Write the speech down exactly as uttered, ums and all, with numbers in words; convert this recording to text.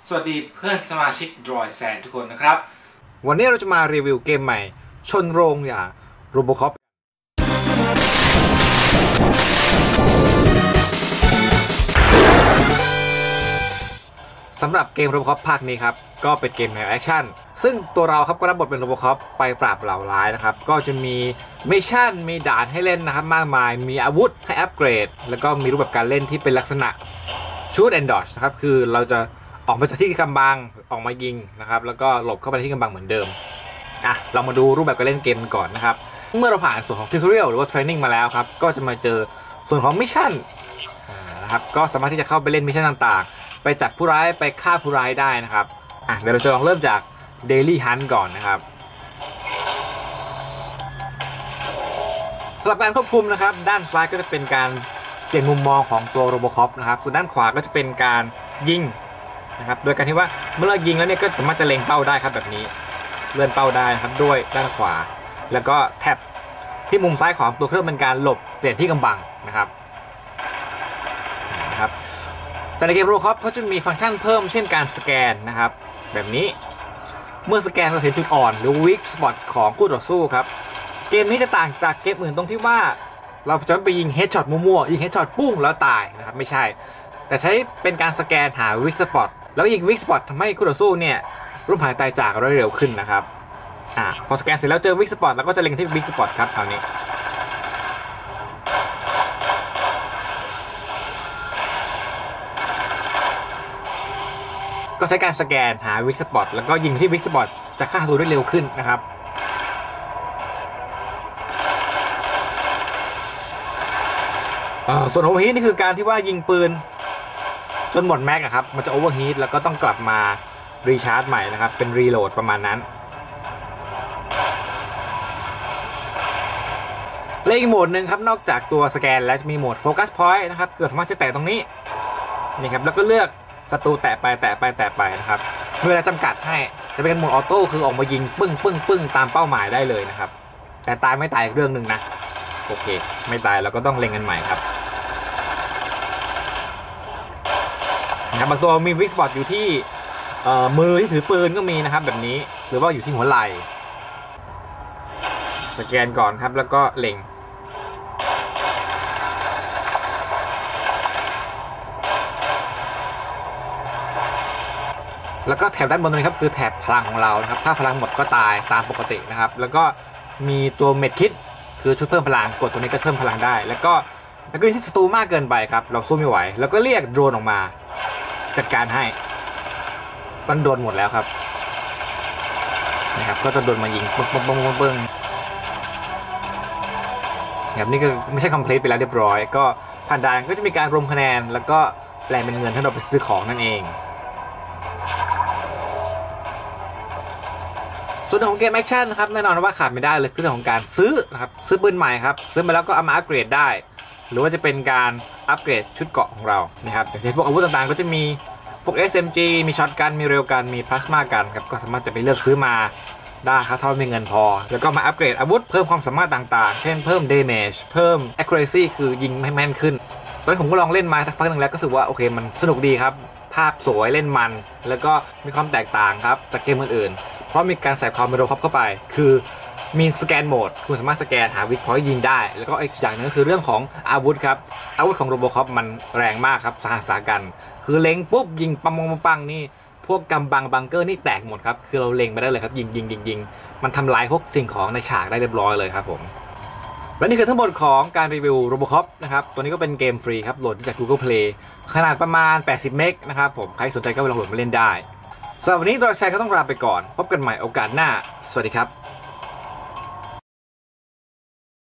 สวัสดีเพื่อนสมาชิก Droid San ทุกคนนะครับวันนี้เราจะมารีวิวเกมใหม่ชนโรงอย่าง Robocop สำหรับเกม Robocop ภาคนี้ครับก็เป็นเกมแนวแอคชั่นซึ่งตัวเราครับก็รับบทเป็น Robocop ไปปราบเหล่าร้ายนะครับก็จะมีมิชชั่นมีด่านให้เล่นนะครับมากมายมีอาวุธให้อัปเกรดแล้วก็มีรูปแบบการเล่นที่เป็นลักษณะ Shoot and Dodge นะครับคือเราจะออกมาจากที่กำบังออกมายิงนะครับแล้วก็หลบเข้าไปที่กำบังเหมือนเดิมอ่ะเรามาดูรูปแบบการเล่นเกมก่อนนะครับเมื่อเราผ่านส่วนของทิวทอเรียลหรือว่าเทรนนิ่งมาแล้วครับก็จะมาเจอส่วนของมิชชั่นนะครับก็สามารถที่จะเข้าไปเล่นมิชชั่นต่างๆไปจับผู้ร้ายไปฆ่าผู้ร้ายได้นะครับอ่ะเดี๋ยวเราจะลองเริ่มจาก Daily Hunt ก่อนนะครับสำหรับการควบคุมนะครับด้านซ้ายก็จะเป็นการเปลี่ยนมุมมองของตัว Robocop นะครับส่วนด้านขวาก็จะเป็นการยิงนะครับโดยการที่ว่าเมื่อเรายิงแล้วเนี่ยก็สามารถจะเล็งเป้าได้ครับแบบนี้เลื่อนเป้าได้ครับด้วยด้านขวาแล้วก็แท็บที่มุมซ้ายของตัวเครื่องเป็นการหลบเปลี่ยนที่กำบังนะครับนะครับแต่ในเกม Robocop เขาจะมีฟังก์ชันเพิ่มเช่นการสแกนนะครับแบบนี้เมื่อสแกนเราเห็นจุดอ่อนหรือ weak spot ของคู่ต่อสู้ครับเกมนี้จะต่างจากเกมอื่นตรงที่ว่าเราจะไปยิง headshot มั่วๆยิง headshot ปุ้งแล้วตายนะครับไม่ใช่แต่ใช้เป็นการสแกนหา weak spotแล้วยิงวิกสปอตทำให้คู่ต่อสู้เนี่ยรูปหายตายจากได้เร็วขึ้นนะครับอ่าพอสแกนเสร็จแล้วเจอวิกสปอตแล้วก็จะเล็งที่วิกสปอตครับคราวนี้ก็ใช้การสแกนหาวิกสปอตแล้วก็ยิงที่วิกสปอตจะฆ่าศัตรูได้เร็วขึ้นนะครับส่วนโอเวอร์ฮีทนี่คือการที่ว่ายิงปืนจนหมดแม็กครับมันจะโอเวอร์ฮีทแล้วก็ต้องกลับมารีชาร์จใหม่นะครับเป็นรีโหลดประมาณนั้นและอีกโหมดหนึ่งครับนอกจากตัวสแกนแล้วจะมีโหมดโฟกัสพอยต์นะครับคือสามารถจะแตะตรงนี้นี่ครับแล้วก็เลือกศัตรูแตะไปแตะไปแตะไปนะครับเมื่อจำกัดให้จะเป็นโหมดออโต้คือออกมายิงปึ้งปึ้งปึ้งตามเป้าหมายได้เลยนะครับแต่ตายไม่ตายอีกเรื่องหนึ่งนะโอเคไม่ตายเราก็ต้องเล็งกันใหม่ครับบางตัวมีวิกสปอตอยู่ที่มือที่ถือปืนก็มีนะครับแบบนี้หรือว่าอยู่ที่หัวไหล่สแกนก่อนครับแล้วก็เล็งแล้วก็แถบด้านบนตรงนี้ครับคือแถบพลังของเรานะครับถ้าพลังหมดก็ตายตามปกตินะครับแล้วก็มีตัวเม็ดคิดคือชุดเพิ่มพลังกดตัวนี้ก็เพิ่มพลังได้แล้วก็แล้วก็ที่ศัตรูมากเกินไปครับเราสู้ไม่ไหวแล้วก็เรียกโดรนออกมาจัดการให้ตอนโดนหมดแล้วครับนะครับก็จะโดนมายิงปึ้งปึ้งปึ้งปึ้งแบบนี้ก็ไม่ใช่คอมเพลตไปแล้วเรียบร้อยก็ผ่านด่านก็จะมีการรวมคะแนนแล้วก็แปลงเป็นเงินให้เราไปซื้อของนั่นเองส่วนของเกมแอคชั่นนะครับแน่นอนว่าขาดไม่ได้เลยคือเรื่องของการซื้อนะครับซื้อปืนใหม่ครับซื้อมาแล้วก็เอามาอัปเกรดได้หรือว่าจะเป็นการอัปเกรดชุดเกราะของเรานะครับอย่างเช่นพวกอาวุธต่างๆก็จะมีพวก เอส เอ็ม จี มีช็อตกันมีเร็วกันมีพลาสมากันครับก็สามารถจะไปเลือกซื้อมาได้ครับถ้ามีเงินพอแล้วก็มาอัปเกรดอาวุธเพิ่มความสามารถต่างๆเช่นเพิ่ม damage เพิ่ม accuracy คือยิงให้แม่นขึ้นตอนนี้ผมก็ลองเล่นมาสักพักหนึ่งแล้วก็รู้สึกว่าโอเคมันสนุกดีครับภาพสวยเล่นมันแล้วก็มีความแตกต่างครับจากเกมอื่นๆเพราะมีการใส่ความเป็นโรบอทเข้าไปคือมีสแกนโหมดคุณสามารถสแกนหาวิกพอยต์ยิงได้แล้วก็อีกอย่างนึงก็คือเรื่องของอาวุธครับอาวุธของ Robocop มันแรงมากครับสาหัสสากันคือเล็งปุ๊บยิงปังปังปังนี่พวกกำบังบังเกอร์นี่แตกหมดครับคือเราเล็งไปได้เลยครับยิงยิงยิงยิงมันทำลายพวกสิ่งของในฉากได้เรียบร้อยเลยครับผมและนี่คือทั้งหมดของการรีวิว Robocop นะครับตัวนี้ก็เป็นเกมฟรีครับโหลดจาก Google Play ขนาดประมาณแปดสิบเมกนะครับผมใครสนใจก็ไปลองโหลดมาเล่นได้สำหรับวันนี้ตัวแชร์ก็ต้องลาไปก่อนพบกันใหม่โอกาสหน้าสวัสดีครับ